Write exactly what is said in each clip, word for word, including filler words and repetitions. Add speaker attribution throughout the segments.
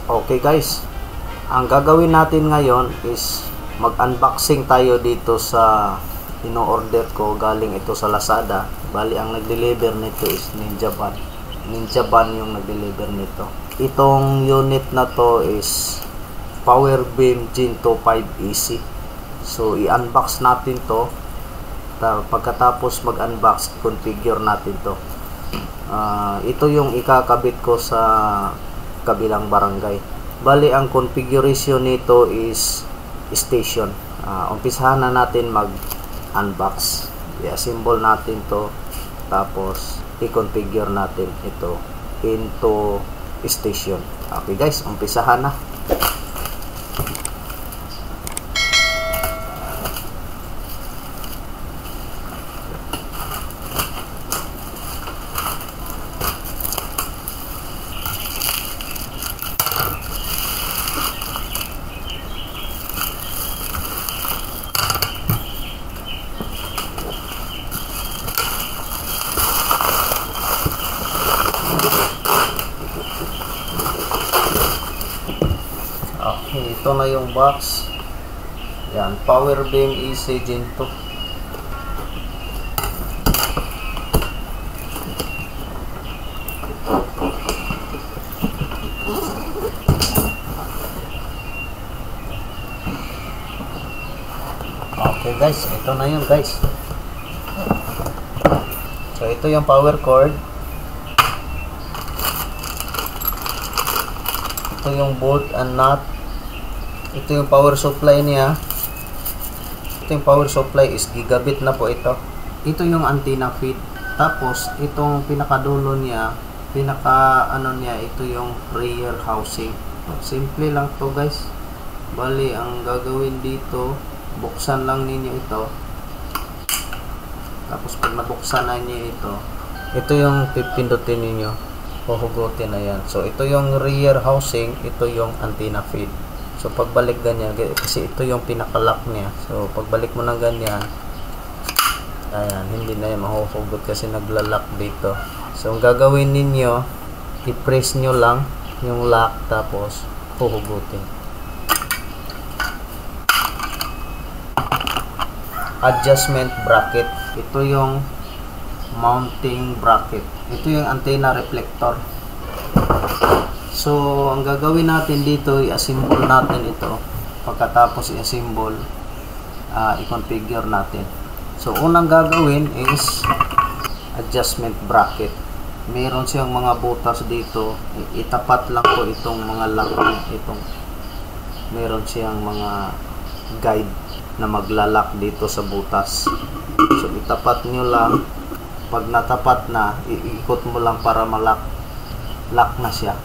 Speaker 1: Okay guys, ang gagawin natin ngayon is mag-unboxing tayo dito sa ino-order ko. Galing ito sa Lazada. Bali ang nag-deliver nito is Ninja Van. Ninja Van yung nag-deliver nito. Itong unit na to is Powerbeam Gen two point five E C. So i-unbox natin to. Pagkatapos mag-unbox, configure natin to. Uh, ito yung ikakabit ko sa kabilang barangay. Bali ang configuration nito is station. Uh, umpisahan na natin mag-unbox. I-assemble natin to, tapos i-configure natin ito into station. Okay guys, umpisahan na. Okay, ito na yung box. Yan, Powerbeam E C Gen two. Okay guys, ito na yun guys. So ito yung power cord. Ito yung bolt and nut. Ito yung power supply niya. Ito yung power supply is gigabit na po ito. Ito yung antenna feed. Tapos itong pinakadulo niya, pinaka ano niya, ito yung rear housing. Simple lang to guys. Bali ang gagawin dito, buksan lang ninyo ito. Tapos pag nabuksan na niyo ito, ito yung pipindutin ninyo, puhugutin na yan. So ito yung rear housing, ito yung antenna feed. So pagbalik ganyan, kasi ito yung pinaka-lock niya. So pagbalik mo ng ganyan, ayan, hindi na yan mahuhugot kasi nagla-lock dito. So ang gagawin ninyo, i-press nyo lang yung lock, tapos puhugutin. Adjustment bracket. Ito yung mounting bracket. Ito yung antenna reflector. So, ang gagawin natin dito, i-assemble natin ito. Pagkatapos i-assemble, uh, i-configure natin. So, unang gagawin is adjustment bracket. Meron siyang mga butas dito. Itapat lang po itong mga lock. Itong, meron siyang mga guide na maglalak dito sa butas. So, itapat nyo lang. Pag natapat na, iikot mo lang para malak. Lock na siya.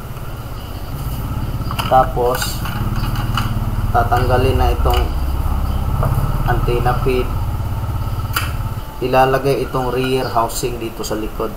Speaker 1: Tapos tatanggalin na itong antenna feed. Ilalagay itong rear housing dito sa likod.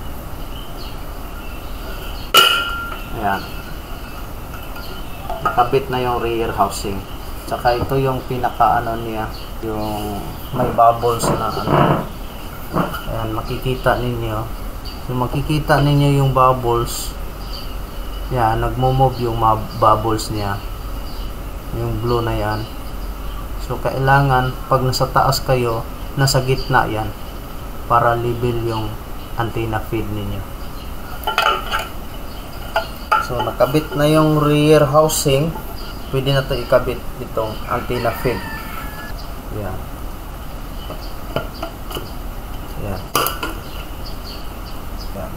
Speaker 1: Ayan, nakabit na yung rear housing. Tsaka ito yung pinaka ano niya, yung may bubbles na ano. Ayan, makikita ninyo. So makikita ninyo yung bubbles. Yan, nagmo-move yung bubbles niya. Yung blue na yan. So, kailangan, pag nasa taas kayo, nasa gitna yan. Para level yung antenna feed ninyo. So, nakabit na yung rear housing. Pwede na ito ikabit itong antenna feed. Yan. Yan. Yan.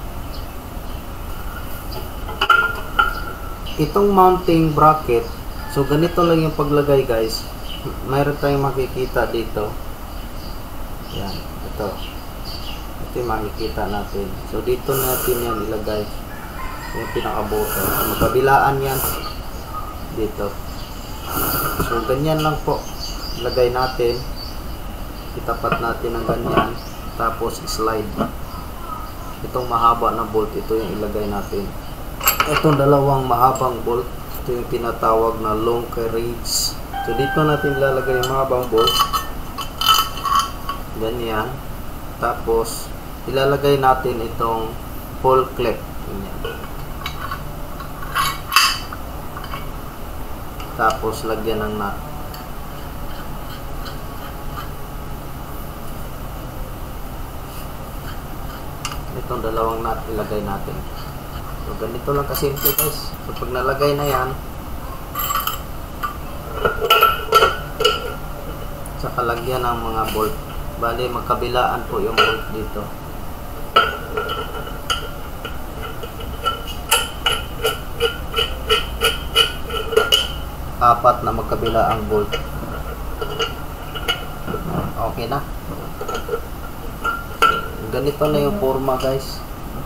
Speaker 1: Itong mounting bracket, so ganito lang yung paglagay guys. Mayroon tayong makikita dito. Yan, ito. Ito yung makikita natin. So dito natin yan ilagay. Yung pinaka-button. Magkabilaan yan. Dito. So ganyan lang po. Ilagay natin. Itapat natin ng ganyan. Tapos slide. Itong mahaba na bolt, ito yung ilagay natin. Itong dalawang mahabang bolt, ito yung tinatawag na long carriage. So dito natin ilalagay yung mahabang bolt. Ganyan. Tapos ilalagay natin itong pull clip. Ganyan. Tapos lagyan ng nut. Itong dalawang nut ilagay natin. So ganito lang kasimple guys. So pag nalagay na yan, saka lagyan ng mga bolt. Bali magkabilaan po yung bolt dito. Apat na magkabilaang bolt. Okay na. Ganito na yung forma guys.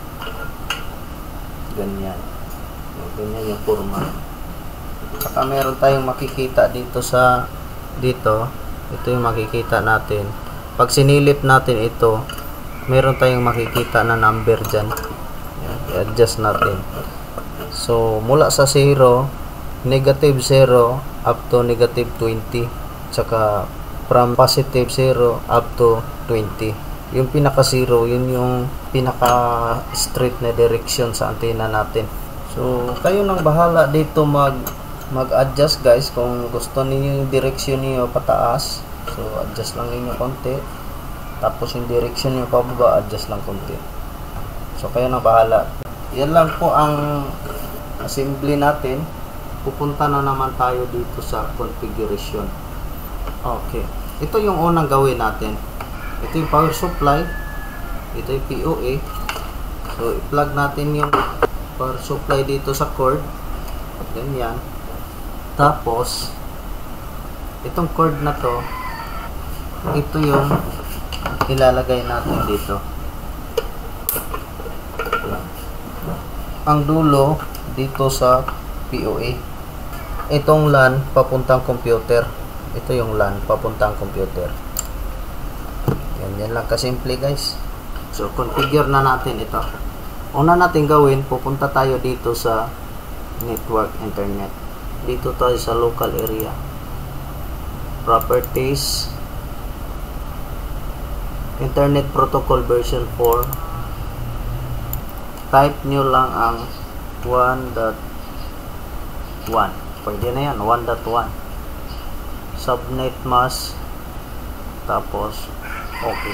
Speaker 1: Ganyan. Ganyan yung forma. Saka meron tayong makikita dito sa dito. Ito yung makikita natin. Pag sinilip natin ito, meron tayong makikita na number dyan. I-adjust natin. So mula sa zero, negative zero up to negative twenty. Saka from positive zero up to twenty. Yung pinaka zero, yun yung pinaka straight na direction sa antena natin. So kayo nang bahala dito mag mag-adjust guys. Kung gusto niyo yung direction niyo pataas, so adjust lang niyo konti. Tapos yung direction niyo pababa, adjust lang konti. So kayo nang bahala. Yan lang po ang assembly natin. Pupunta na naman tayo dito sa configuration. Okay, ito yung unang gawin natin. Ito yung power supply, ito yung P O A. So i-plug natin yung power supply dito sa cord, ganyan. Tapos itong cord na to, ito yung ilalagay natin dito. Yan. Ang dulo dito sa P O A. Itong LAN papuntang computer. Ito yung LAN papuntang computer. Yan, yan lang kasimple guys. So configure na natin ito. Una natin gawin, pupunta tayo dito sa network internet. Dito tayo sa local area. Properties. Internet Protocol version four. Type nyo lang ang one dot one. Pwede na yan, one dot one. Subnet mask. Tapos okay.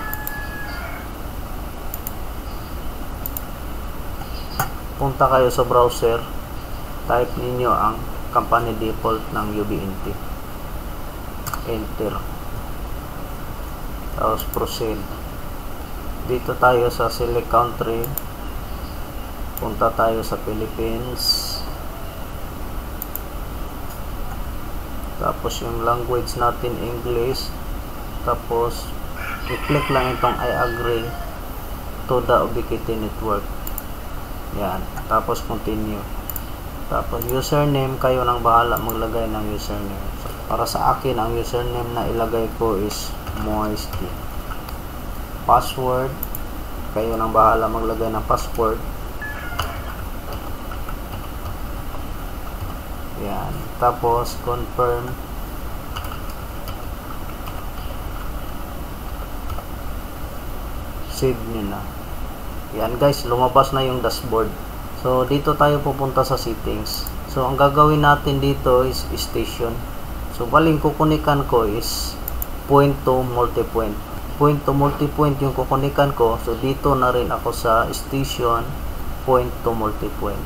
Speaker 1: Punta kayo sa browser. Type ninyo ang company default ng U B N T. Enter. Tapos proceed. Dito tayo sa select country. Punta tayo sa Philippines. Tapos yung language natin English. Tapos i-click lang itong I agree to the Ubiquiti network. Yan. Tapos continue. Tapos username, kayo nang bahala maglagay ng username. So, para sa akin ang username na ilagay ko is Moisty. Password, kayo nang bahala maglagay ng password. Yan. Tapos confirm. Save nyo na. Yan guys, lumabas na yung dashboard. So dito tayo pupunta sa settings. So ang gagawin natin dito is station. So baling kukunikan ko is point to multipoint. Point to multipoint yung kukunikan ko. So dito na rin ako sa station point to multipoint.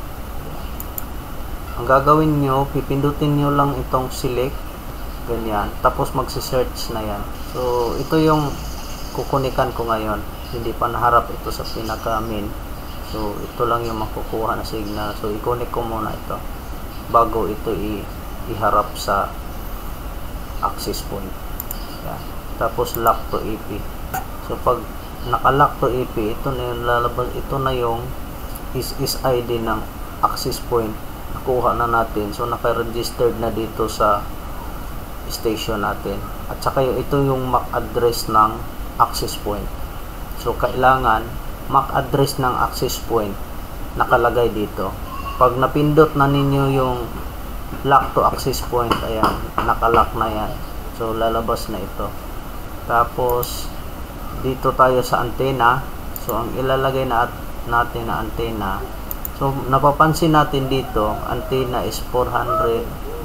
Speaker 1: Ang gagawin nyo, pipindutin nyo lang itong select. Ganyan. Tapos magse-search na yan. So ito yung kukunikan ko ngayon. Hindi pa naharap ito sa pinaka main. So ito lang yung makukuha na signal. So i-connect ko muna ito bago ito i iharap sa access point. Yan. Tapos lock to A P. So pag naka-lock to A P, ito na yung lalabas, ito na yung is is I D ng access point. Nakuha na natin. So naka-registered na dito sa station natin. At saka yung, ito yung M A C address ng access point. So kailangan M A C address ng access point nakalagay dito. Pag napindot na ninyo yung lock to access point, ayan, nakalock na yan. So lalabas na ito. Tapos dito tayo sa antena. So ang ilalagay na natin na antena, so napapansin natin dito, antena is four hundred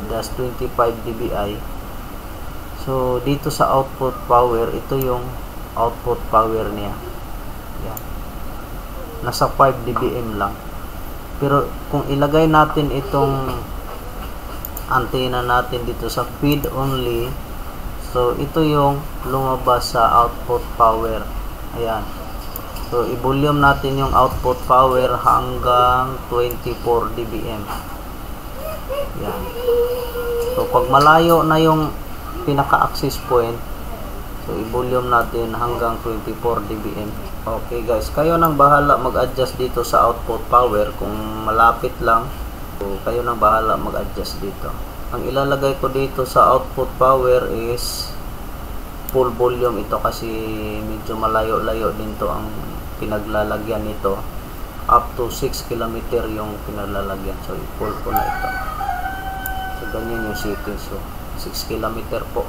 Speaker 1: twenty-five D B I. So dito sa output power, ito yung output power niya. Yan. Nasa five D B M lang. Pero kung ilagay natin itong antenna natin dito sa feed only, so ito yung lumabas sa output power. Ayan. So i-volume natin yung output power hanggang twenty-four D B M. Yan. So pag malayo na yung pinaka-access point, so i-volume natin hanggang twenty-four D B M. Okay guys, kayo nang bahala mag-adjust dito sa output power. Kung malapit lang, so kayo nang bahala mag-adjust dito. Ang ilalagay ko dito sa output power is full volume ito kasi medyo malayo-layo din to ang pinaglalagyan nito. Up to six kilometer yung pinaglalagyan. So i-full ko na ito. So ganyan yung settings. So six kilometer po.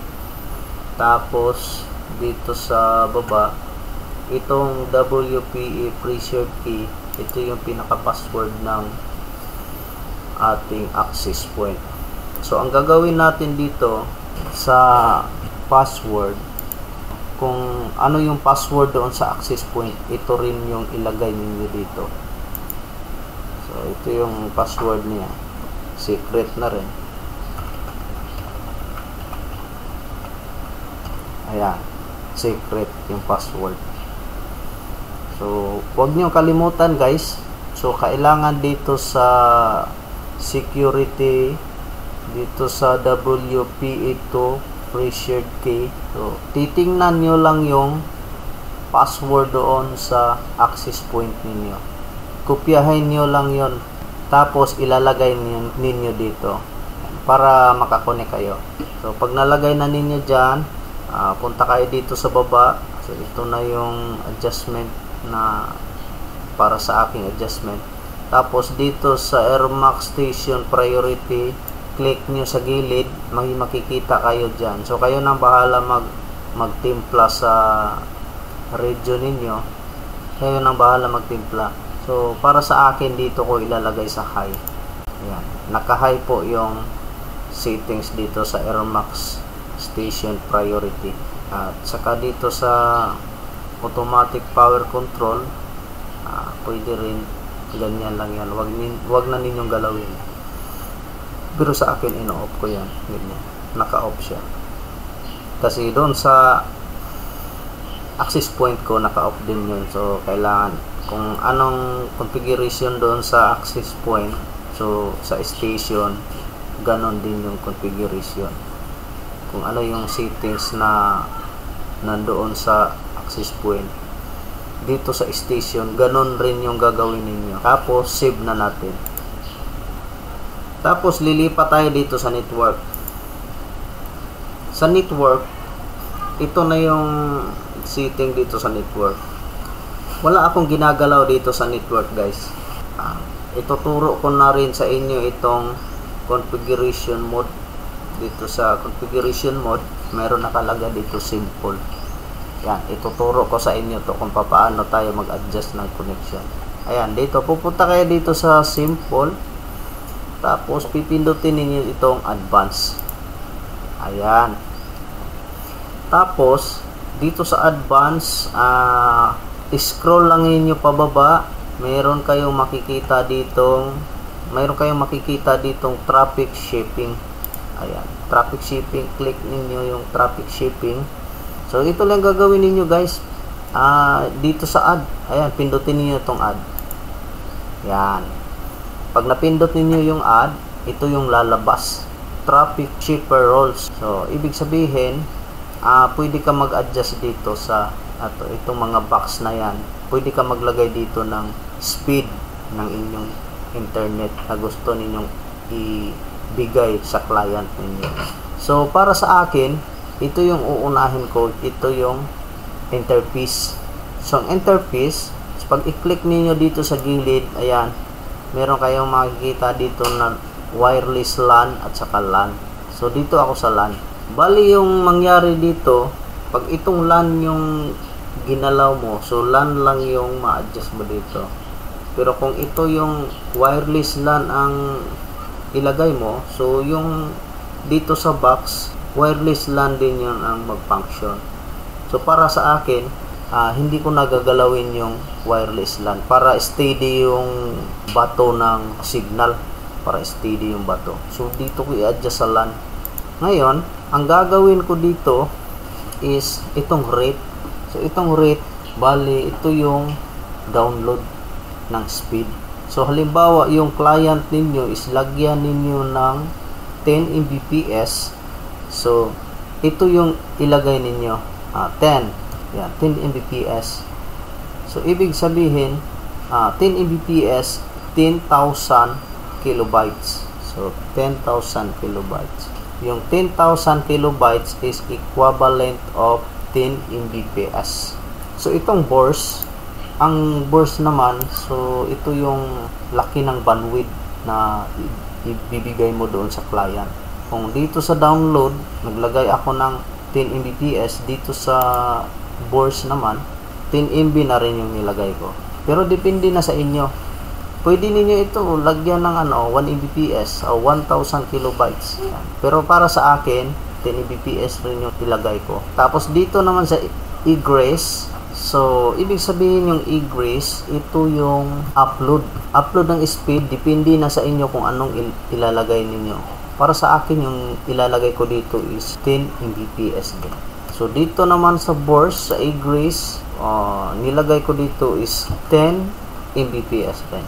Speaker 1: Tapos dito sa baba, itong W P E preserved key, ito yung pinaka-password ng ating access point. So ang gagawin natin dito sa password, kung ano yung password doon sa access point, ito rin yung ilagay ninyo dito. So ito yung password niya, secret na rin. Ayan, secret yung password. So huwag niyo kalimutan guys. So kailangan dito sa security, dito sa W P E two preserved key, so titingnan nyo lang yung password doon sa access point ninyo. Kopyahin nyo lang yon, tapos ilalagay ninyo dito para makakonek kayo. So pag nalagay na ninyo dyan, uh, punta kayo dito sa baba. So ito na yung adjustment na para sa aking adjustment. Tapos dito sa Airmax Station Priority, click nyo sa gilid, may makikita kayo dyan. So kayo nang bahala mag magtimpla sa radio ninyo, kayo nang bahala magtimpla. So para sa akin, dito ko ilalagay sa high. Ayan, naka high po yung settings dito sa Airmax Station Priority. At saka dito sa automatic power control, uh, pwede rin ganyan lang yan. Wag, wag na ninyong galawin. Pero sa akin, ino-off ko yan. Ganyan. Naka-off siya. Kasi doon sa access point ko, naka-off din yun. So kailangan, kung anong configuration doon sa access point, so sa station, ganon din yung configuration. Kung ano yung settings na nandoon sa access point, dito sa station, ganon rin yung gagawin ninyo. Tapos save na natin. Tapos lilipat tayo dito sa network. Sa network, ito na yung setting dito sa network. Wala akong ginagalaw dito sa network guys. ah, Ituturo ko na rin sa inyo itong configuration mode. Dito sa configuration mode, meron nakalagay dito simple. Yan, ituturo ko sa inyo to kung paano tayo mag-adjust ng connection. Ayan, dito pupunta kayo dito sa simple, tapos pipindutin niyo itong advance. Ayan, tapos dito sa advance, uh, scroll lang niyo pababa. Meron kayong makikita ditong meron kayong makikita ditong traffic shipping. Ayan, traffic shipping, click niyo yung traffic shipping. So ito lang gagawin niyo guys. Uh, dito sa add, ayan, pindutin niyo itong add. Yan. Pag napindot niyo yung add, ito yung lalabas. Traffic shipper roles. So ibig sabihin, uh, pwede ka mag-adjust dito sa ato, itong mga box na yan. Pwede ka maglagay dito ng speed ng inyong internet na gusto ninyong ibigay sa client ninyo. So para sa akin, ito yung uunahin ko, ito yung interface. So ang interface, pag i-click niyo dito sa gilid, ayan, meron kayong makikita dito na wireless LAN at saka LAN. So dito ako sa LAN. Bali yung mangyari dito, pag itong LAN yung ginalaw mo, so LAN lang yung ma-adjust mo dito. Pero kung ito yung wireless LAN ang ilagay mo. So yung dito sa box, wireless LAN din yun ang mag-function. So para sa akin, uh, hindi ko nagagalawin yung wireless LAN para steady yung bato ng signal, para steady yung bato. So dito ko i-adjust sa LAN. Ngayon, ang gagawin ko dito is itong rate. So itong rate, bali ito yung download ng speed. So halimbawa yung client ninyo is lagyan ninyo ng ten megabits per second. So ito yung ilagay ninyo, uh, ten. Yan, ten megabits per second. So ibig sabihin, uh, ten megabits per second, ten thousand kilobytes. So ten thousand kilobytes. Yung ten thousand kilobytes is equivalent of ten megabits per second. So itong burst, ang burst naman, so ito yung laki ng bandwidth na ibibigay mo doon sa client. Kung dito sa download, naglagay ako ng ten megabits per second, dito sa burst naman, ten megabytes na rin yung nilagay ko. Pero depende na sa inyo. Pwede ninyo ito lagyan ng ano, one megabits per second o one thousand kilobytes. Pero para sa akin, ten megabits per second rin yung ilagay ko. Tapos dito naman sa egress, so ibig sabihin yung egress, ito yung upload. Upload ng speed, depende na sa inyo kung anong il ilalagay ninyo. Para sa akin, yung ilalagay ko dito is ten megabits per second. So dito naman sa burst, sa egress, uh, nilagay ko dito is ten megabits per second.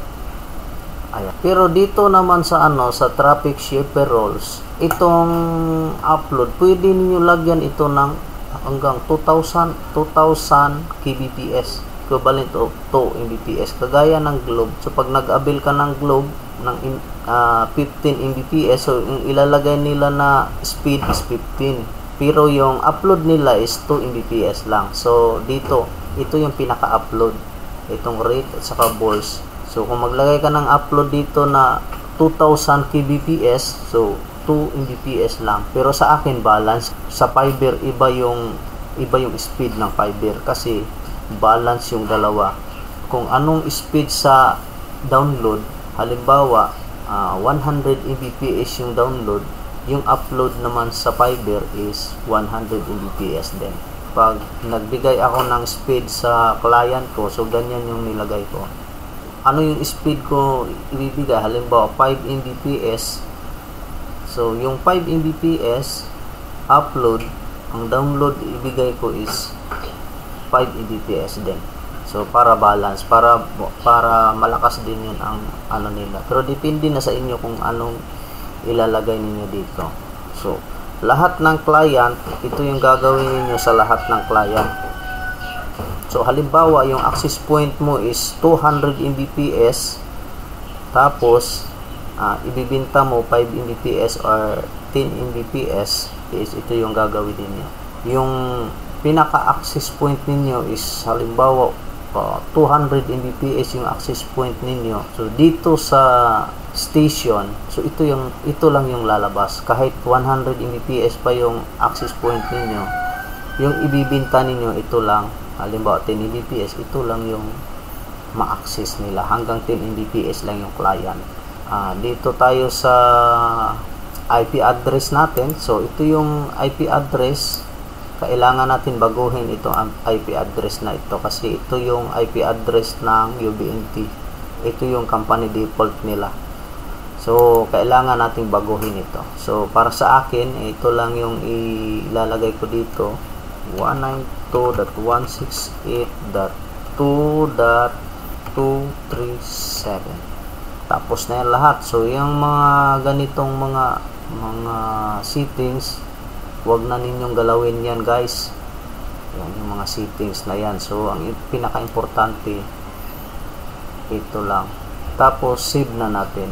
Speaker 1: Ayan. Pero dito naman sa ano, sa traffic shaper roles, itong upload, pwede niyo lagyan ito ng hanggang two thousand kbps per second, equivalent of two megabits per second, kagaya ng globe. So pag nag-avail ka ng globe ng uh, fifteen megabits per second, so yung ilalagay nila na speed is fifteen, pero yung upload nila is two megabits per second lang. So dito, ito yung pinaka-upload, itong rate at saka burst. So kung maglagay ka ng upload dito na two thousand kbps per second, so two megabits per second lang. Pero sa akin balance, sa fiber iba yung iba yung speed ng fiber kasi balance yung dalawa. Kung anong speed sa download, halimbawa uh, one hundred megabits per second yung download, yung upload naman sa fiber is one hundred megabits per second din. Pag nagbigay ako ng speed sa client ko, so ganyan yung nilagay ko. Ano yung speed ko ibibigay? Halimbawa five megabits per second. So yung five megabits per second upload, ang download ibigay ko is five megabits per second din. So para balance, para para malakas din yun ang ano nila. Pero depende na sa inyo kung anong ilalagay niyo dito. So lahat ng client, ito yung gagawin niyo sa lahat ng client. So halimbawa yung access point mo is two hundred megabits per second, tapos uh, ibibenta mo five megabits per second or ten megabits per second, is ito yung gagawin niyo. Yung pinaka-access point ninyo is halimbawa uh, two hundred megabits per second yung access point ninyo. So dito sa station, so ito yung ito lang yung lalabas. Kahit one hundred megabits per second pa yung access point ninyo, yung ibibenta ninyo ito lang. Halimbawa ten megabits per second, ito lang yung ma-access nila. Hanggang ten megabits per second lang yung client. Uh, dito tayo sa I P address natin. So ito yung I P address. Kailangan natin baguhin ito ang I P address na ito kasi ito yung I P address ng U B N T. Ito yung company default nila. So kailangan nating baguhin ito. So para sa akin, ito lang yung ilalagay ko dito, one ninety-two dot one sixty-eight dot two dot two thirty-seven. Tapos na yan lahat. So yung mga ganitong mga mga settings, wag na ninyong galawin yan, guys. Yan yung mga settings na yan. So ang pinaka-importante ito lang. Tapos save na natin.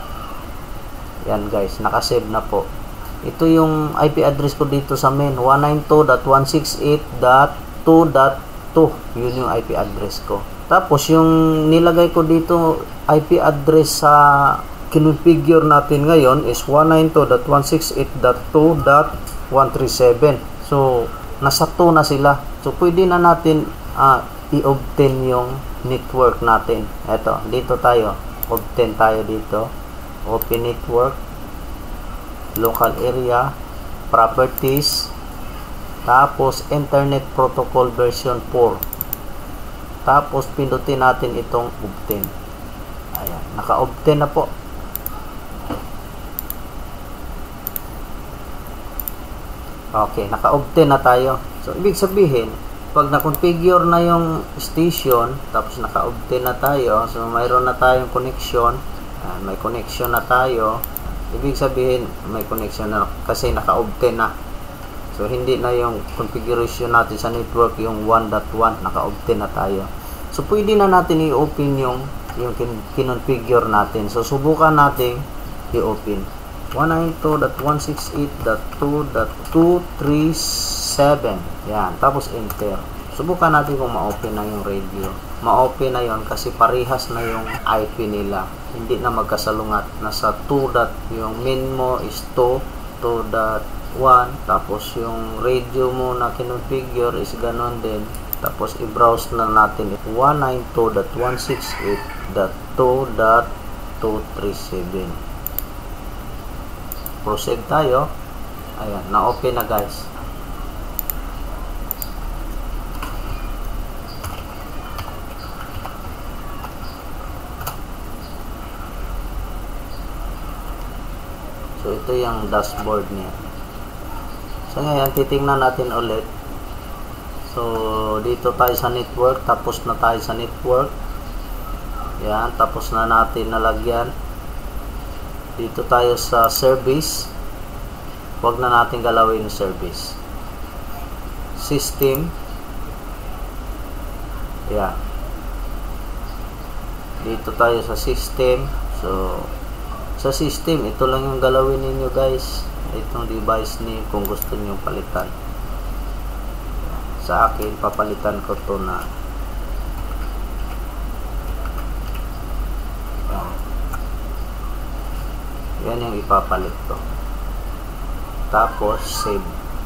Speaker 1: Yan guys, naka-save na po. Ito yung I P address ko dito sa main, one ninety-two dot one sixty-eight dot two dot two. Yun yung I P address ko. Tapos yung nilagay ko dito I P address sa kinonfigure natin ngayon is one ninety-two dot one sixty-eight dot two dot one thirty-seven. So nasa two na sila. So pwede na natin uh, i-obtain yung network natin. Eto, dito tayo. Obtain tayo dito. open network, local area, properties, tapos internet protocol version four. Tapos pindutin natin itong obtain. Ayan, naka-obtain na po. Okay, naka-obtain na tayo. So ibig sabihin, pag na-configure na yung station, tapos naka-obtain na tayo, so mayroon na tayong connection, ayan, may connection na tayo. Ibig sabihin, may connection na kasi naka-obtain na. So, hindi na yung configuration natin sa network, yung one dot one, naka-obtain na tayo. So, pwede na natin i-open yung, yung kinonfigure natin. So, subukan natin i-open. one ninety-two dot one sixty-eight dot two dot two thirty-seven. Yan. Tapos, enter. Subukan natin kung ma-open na yung radio. Ma-open na yon kasi parehas na yung I P nila. Hindi na magkasalungat. Nasa two. Yung min mo is two, two dot one, tapos yung radio mo na kinonfigure is ganon din. Tapos i-browse na natin one ninety-two dot one sixty-eight dot two dot two thirty-seven. Proceed tayo. Ayan, na-open na guys. So ito yung dashboard niya. So ngayon, titingnan natin ulit. So, dito tayo sa network. Tapos na tayo sa network. Yan. Tapos na natin nalagyan. Dito tayo sa service. Huwag na natin galawin yung service. System. Yan. Dito tayo sa system. So, sa system, ito lang yung galawin ninyo guys. Itong device ni kung gusto niyo palitan. Sa akin, papalitan ko to na yan yung ipapalit to. Tapos save.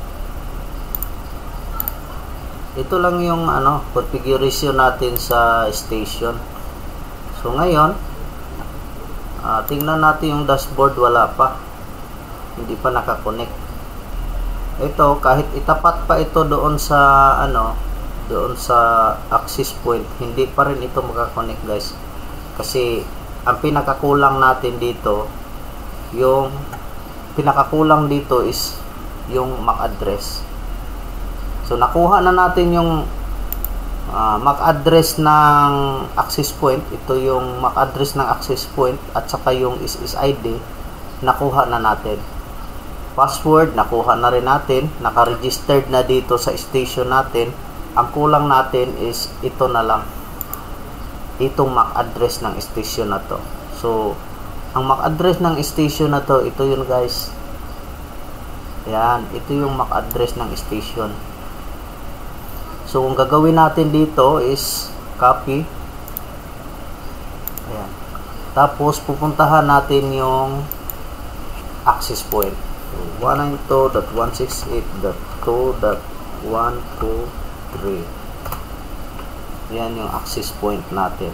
Speaker 1: Ito lang yung ano configuration natin sa station. So ngayon, uh, tingnan natin yung dashboard. Wala pa, hindi pa nakakonect. Ito, kahit itapat pa ito doon sa ano, doon sa access point, hindi pa rin ito makakonect guys. Kasi ang pinakakulang natin dito, yung pinakakulang dito is yung M A C address. So nakuha na natin yung uh, M A C address ng access point. Ito yung M A C address ng access point at saka yung S S I D nakuha na natin. Password, nakuha na rin natin. Naka-registered na dito sa station natin. Ang kulang natin is ito na lang. Itong M A C address ng station na to. So, ang M A C address ng station na to, ito yun guys. Yan, ito yung M A C address ng station. So, ang gagawin natin dito is copy. Ayan. Tapos, pupuntahan natin yung access point. So, one ninety-two dot one sixty-eight dot two dot one two three. Yan yung access point natin.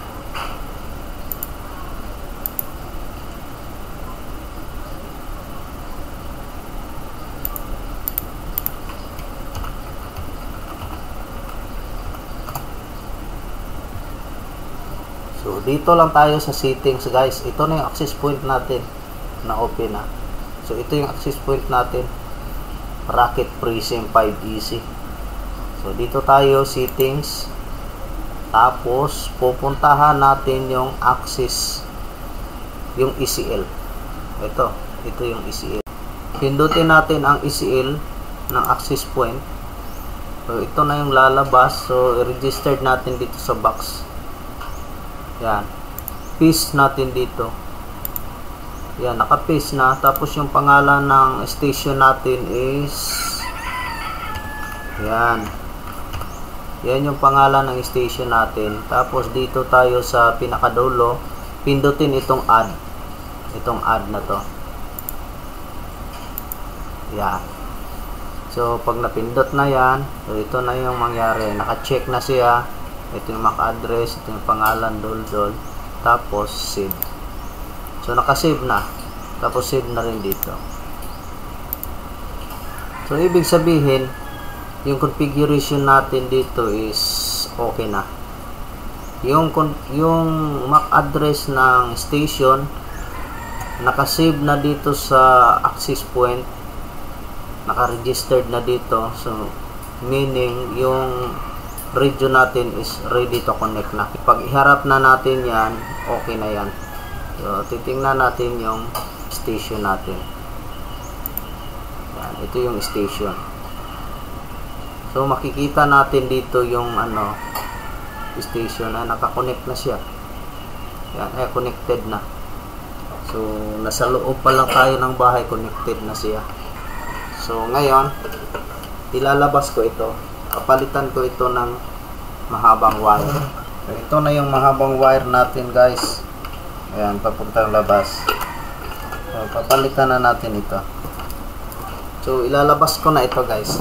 Speaker 1: So, dito lang tayo sa settings guys. Ito na yung access point natin na open na. So, ito yung access point natin. Racket Prism five easy. So, dito tayo settings. Tapos, pupuntahan natin yung access, yung E C L. Ito, ito yung E C L. Pindutin natin ang E C L ng access point. So, ito na yung lalabas. So, registered natin dito sa box. Yan. Paste natin dito. Yan, naka-paste na. Tapos yung pangalan ng station natin is yan. Yan yung pangalan ng station natin. Tapos dito tayo sa pinakadulo, pindutin itong add. Itong add na to. Yan. So, pag napindot na yan, so ito na yung mangyari. Naka-check na siya. Ito yung M A C address, ito yung pangalan, dol-dol. Tapos, save. So nakasave na. Tapos save na rin dito. So ibig sabihin, yung configuration natin dito is okay na. Yung yung M A C address ng station nakasave na dito sa access point, naka-registered na dito. So meaning yung radio natin is ready to connect na. Pag iharap na natin yan, okay na yan. So titingnan natin yung station natin. Yan, ito yung station. So makikita natin dito yung ano station na naka-connect na siya. Yan, eh connected na. So nasa loob pa lang tayo ng bahay, connected na siya. So ngayon ilalabas ko ito. Kapalitan ko ito ng mahabang wire. So, ito na yung mahabang wire natin, guys. Ayan, papuntang labas. So, papalitan na natin ito. So ilalabas ko na ito, guys.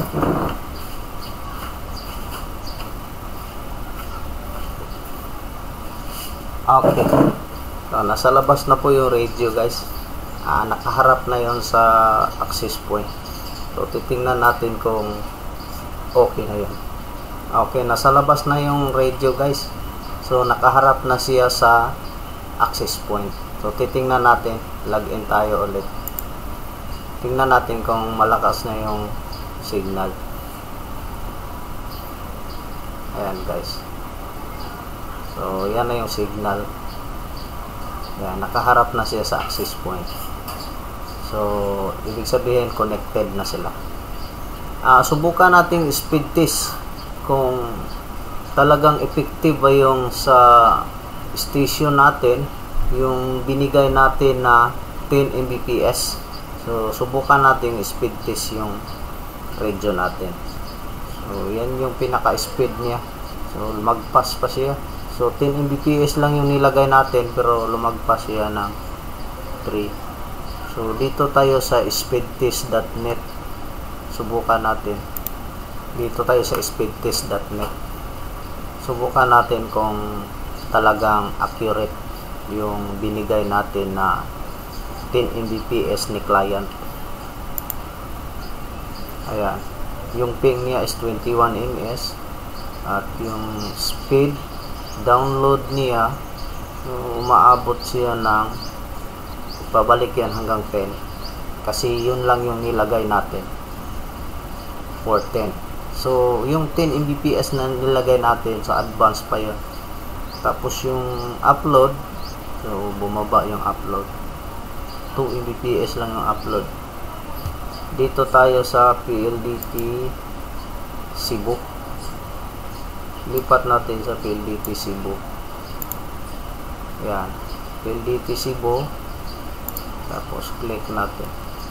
Speaker 1: Okay. So, nasa labas na po yung radio, guys. Ah, nakaharap na yon sa access point. So titingnan natin kung okay na yun. Okay, nasa labas na yung radio, guys. So nakaharap na siya sa access point. So titingnan natin, login tayo ulit. Tingnan natin kung malakas na yung signal. Ayan, guys. So yan na yung signal. Yan, nakaharap na siya sa access point. So ibig sabihin connected na sila. Uh, subukan nating speed test kung talagang effective ba yung sa station natin, yung binigay natin na ten megabits per second. So subukan nating speed test yung radio natin. So yan yung pinaka speed niya. So lumagpas pa siya. So ten megabits per second lang yung nilagay natin, pero lumagpas siya ng three. So dito tayo sa speedtest dot net. Subukan natin. Dito tayo sa speedtest dot net. Subukan natin kung talagang accurate yung binigay natin na ten megabits per second ni client. Ayan. Yung ping niya is twenty-one meters at yung speed download niya, so, umaabot siya ng pabalik yan hanggang ten, kasi yun lang yung nilagay natin for ten. So yung ten megabits per second na nilagay natin sa advance pa yun. Tapos yung upload, so bumaba yung upload, two megabits per second lang yung upload. Dito tayo sa P L D T Cebu. Lipat natin sa P L D T Cebu. Yan, P L D T Cebu. Tapos click natin.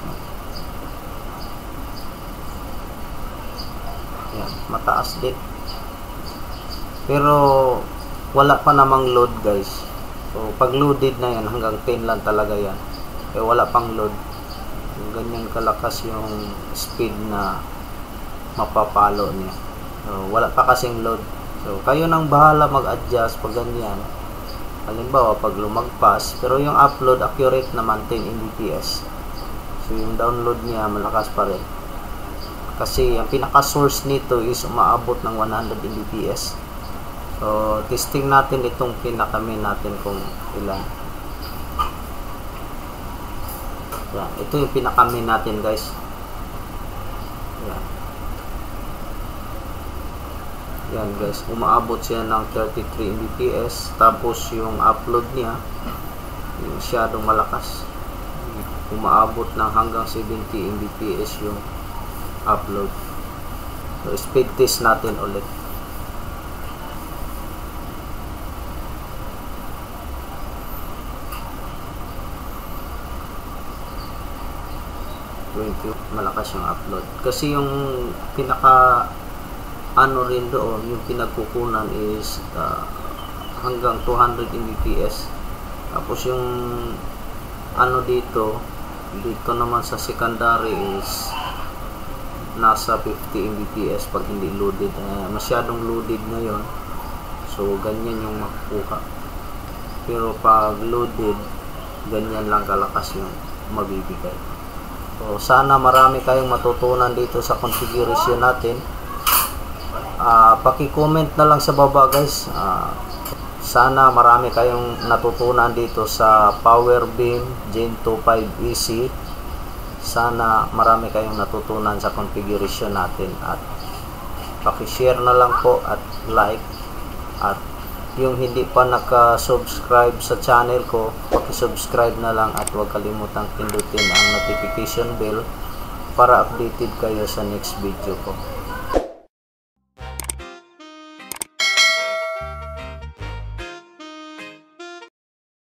Speaker 1: Yan, mataas din. Pero wala pa namang load, guys. So pag loaded na yan, hanggang ten lang talaga yan. Eh wala pang load. Ganyan kalakas yung speed na mapapalo niya. So wala pa kasing load. So kayo nang bahala mag-adjust pag ganyan. Halimbawa pag lumagpas, pero yung upload accurate naman ten megabits per second. So yung download niya malakas pa rin. Kasi ang pinaka source nito is umaabot ng one hundred megabits per second. So testing natin itong pinaka main natin kung ilan. Yan, ito yung pinaka main natin, guys. Yan. Yan, guys, umaabot siya ng thirty-three megabits per second. Tapos yung upload niya yung masyadong malakas, umaabot ng hanggang seventy megabits per second yung upload. So speed test natin ulit. twenty, malakas yung upload. Kasi yung pinaka ano rin doon, yung pinagkukunan is uh, hanggang two hundred megabits per second. Tapos yung ano dito, dito naman sa secondary is nasa fifty megabits per second pag hindi loaded. Uh, masyadong loaded ngayon. So ganyan yung makukuha. Pero pag loaded, ganyan lang kalakas yung mabibigay. So sana marami kayong matutunan dito sa configuration natin. Uh, paki-comment na lang sa baba guys. Uh, sana marami kayong natutunan dito sa Powerbeam Gen two five E C. Sana marami kayong natutunan sa configuration natin, at paki-share na lang po at like, at yung hindi pa naka-subscribe sa channel ko, paki-subscribe na lang at huwag kalimutang pindutin ang notification bell para updated kayo sa next video ko.